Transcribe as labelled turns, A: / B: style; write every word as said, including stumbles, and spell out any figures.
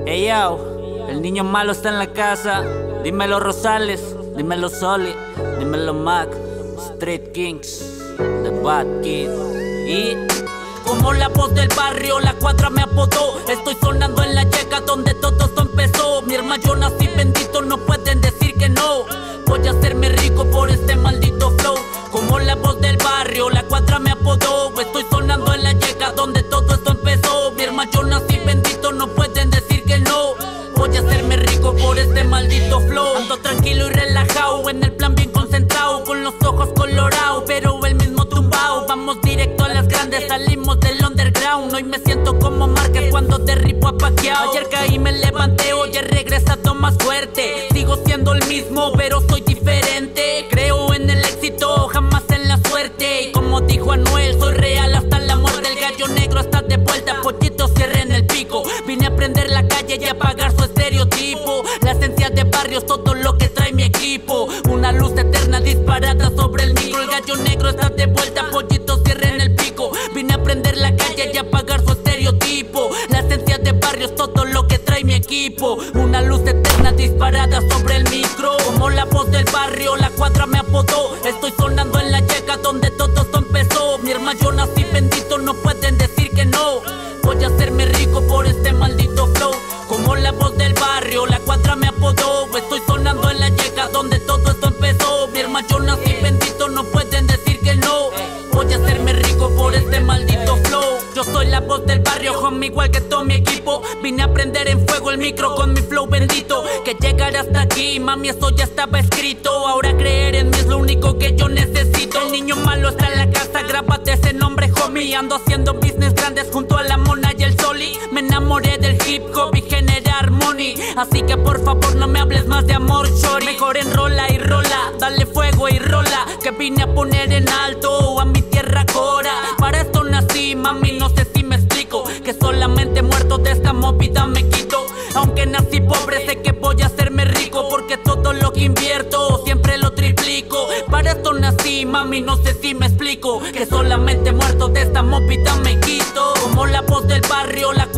A: Ey yo, el niño malo está en la casa. Dímelo Rosales, dímelo Soli, dímelo Mac, Street Kings, The Bad Kid. Y como la voz del barrio, la cuadra me apodó. Estoy sonando en la yeca donde todo esto empezó. Mi hermano yo nací bendito, no pueden decir que no. Voy a hacerme rico por este maldito flow. Como la voz del barrio, la cuadra me apodó. Estoy sonando en la yeca donde todo esto empezó. Mi hermano yo nací bendito, no pueden decir que no. Voy a hacerme rico por este maldito flow. Ando tranquilo y relajado, en el plan bien concentrado, con los ojos colorados, pero el mismo tumbao. Vamos directo a las grandes, salimos del underground. Hoy me siento como Márquez cuando derribo a Pacquiao. Ayer caí, me levanté, hoy he regresado más fuerte. Sigo siendo el mismo, pero soy diferente. Creo en el éxito, jamás en la suerte. Y como dijo Anuel, soy real hasta la muerte. El gallo negro está de vuelta, pollito cierren el pico. Vine a prender la calle y apagar su estereotipo. La esencia de barrios, todo lo que trae mi equipo. Una luz eterna disparada sobre el micro. El gallo negro está de vuelta, pollito cierren el pico. Vine a prender la calle y apagar su estereotipo. La esencia de barrios, todo lo que trae mi equipo. Una luz eterna disparada sobre el micro. Como la voz del barrio, la cuadra me apodó. Estoy sonando en la yeca donde todo esto empezó. Mi hermano yo nací bendito, no pueden decir que no. Voy a hacerme rico por este maldito flow. Como la voz del barrio, la cuadra me apodó. Estoy sonando en la yeca donde todo esto empezó. Mi hermano yo nací bendito, no pueden decir que no. Voy a hacerme rico por este maldito flow. Yo soy la voz del barrio, homie, igual que todo mi equipo. Vine a prender en fuego el micro con mi flow bendito. Que llegar hasta aquí, mami, eso ya estaba escrito. Ahora creer en mí es lo único que yo necesito. El niño malo está en la casa, grábate ese nombre, homie. Ando haciendo business grandes junto a la Mona y el Soli. Me enamoré del hip hop y generar money. Así que por favor no me hables más de amor, shorty. Mejor enrola y rola, dale fuego y rola. Que vine a poner en alto a mi tierra cora. Para esto nací, mami, no sé si me explico. Que solamente muerto de esta movida me quito. Aunque nací pobre, sé que voy a hacerme rico. Porque todo lo que invierto siempre lo triplico. Para esto nací, mami, no sé si me explico. Que solamente muerto de esta movida me quito. Como la voz del barrio, la